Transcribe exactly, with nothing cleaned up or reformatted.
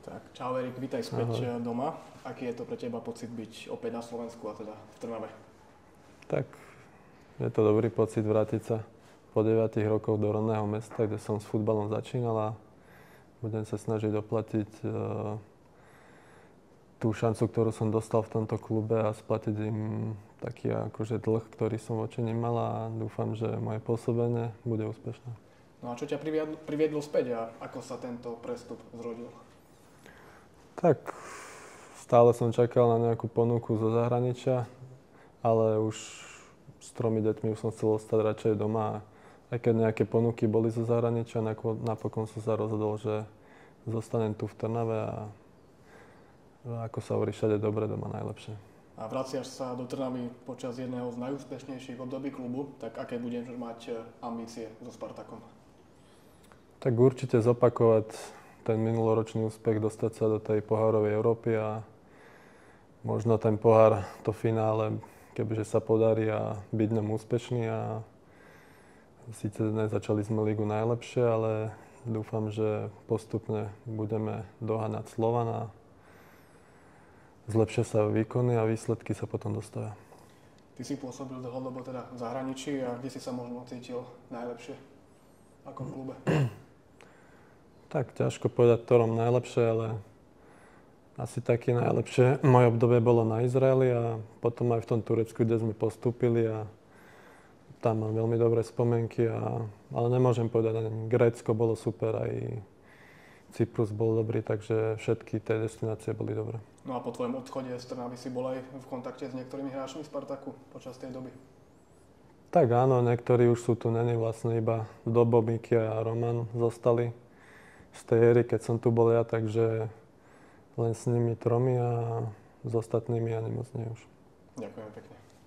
Tak, čau Erik, vítaj späť Ahoj. doma. Aký je to pre teba pocit byť opäť na Slovensku a teda v Trnave? Tak, je to dobrý pocit vrátiť sa po deviatich rokoch do rodného mesta, kde som s futbalom začínal a budem sa snažiť oplatiť uh, tú šancu, ktorú som dostal v tomto klube a splatiť im taký akože dlh, ktorý som voči nim mal a dúfam, že moje pôsobenie bude úspešné. No a čo ťa priviedlo, priviedlo späť a ako sa tento prestup zrodil? Tak, stále som čakal na nejakú ponuku zo zahraničia, ale už s tromi deťmi už som chcel ostať radšej doma. Aj keď nejaké ponuky boli zo zahraničia, napokon som sa rozhodol, že zostanem tu v Trnave a ako sa hovorí, všade dobre, doma najlepšie. A vraciaš sa do Trnavy počas jedného z najúspešnejších období klubu, tak aké budeš mať ambície so Spartakom? Tak určite zopakovať ten minuloročný úspech, dostať sa do tej pohárovej Európy a možno ten pohár, to finále, kebyže sa podarí a byť nám úspešný a síce nezačali sme ligu najlepšie, ale dúfam, že postupne budeme doháňať Slovan a zlepšia sa výkony a výsledky sa potom dostavia. Ty si pôsobil dlhodobo teda v zahraničí a kde si sa možno cítil najlepšie? V akom klube? Tak ťažko povedať, ktorom najlepšie, ale asi také najlepšie moje obdobie bolo na Izraeli a potom aj v tom Turecku, kde sme postúpili a tam mám veľmi dobré spomienky, a, ale nemôžem povedať, ani Grécko bolo super, aj Cyprus bol dobrý, takže všetky tie destinácie boli dobré. No a po tvojom odchode z Trnavy si bol aj v kontakte s niektorými hráčmi Spartaku počas tej doby? Tak áno, niektorí už sú tu, není vlastne iba Dobo, Miki a Roman zostali z tej éry, keď som tu bol ja, takže len s nimi tromi a s ostatnými ani moc nie už. Ďakujem pekne.